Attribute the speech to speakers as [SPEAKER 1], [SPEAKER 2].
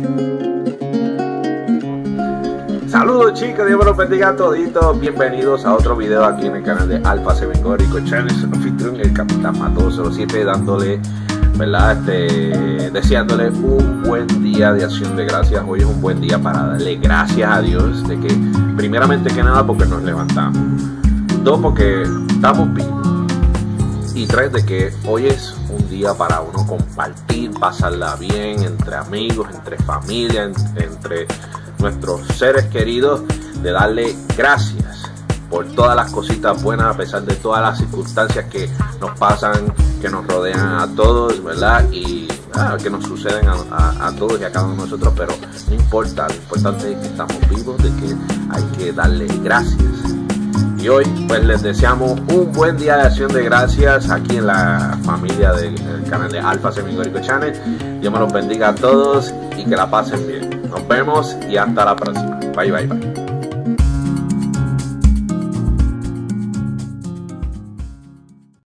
[SPEAKER 1] Saludos chicos, Dios me los bendiga a toditos. Bienvenidos a otro video aquí en el canal de Alfa Semengórico Channel. Anfitrión, el Capitán Matoso 07, dándole, ¿verdad? Deseándole un buen día de acción de gracias. Hoy es un buen día para darle gracias a Dios de que, primeramente que nada, porque nos levantamos. Dos, porque estamos vivos. Y tres, de que hoy es un día para uno compartir, pasarla bien entre amigos, entre familia, entre nuestros seres queridos, de darle gracias por todas las cositas buenas a pesar de todas las circunstancias que nos pasan, que nos rodean a todos, ¿verdad? Y que nos suceden a todos y a cada uno de nosotros, pero no importa, lo importante es que estamos vivos, de que hay que darle gracias. Y hoy pues les deseamos un buen día de acción de gracias aquí en la familia del canal de Alfa Semengórico Channel. Dios me los bendiga a todos y que la pasen bien. Nos vemos y hasta la próxima. Bye, bye, bye.